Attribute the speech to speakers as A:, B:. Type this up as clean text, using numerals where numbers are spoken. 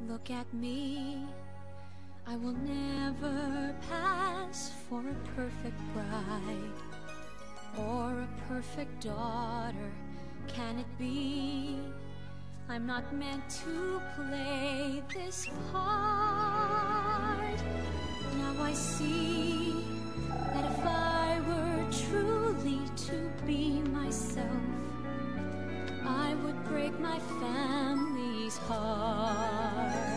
A: Look at me, I will never pass for a perfect bride or a perfect daughter. Can it be? I'm not meant to play this part. Now I see that if I were truly to be myself, I would break my family's heart.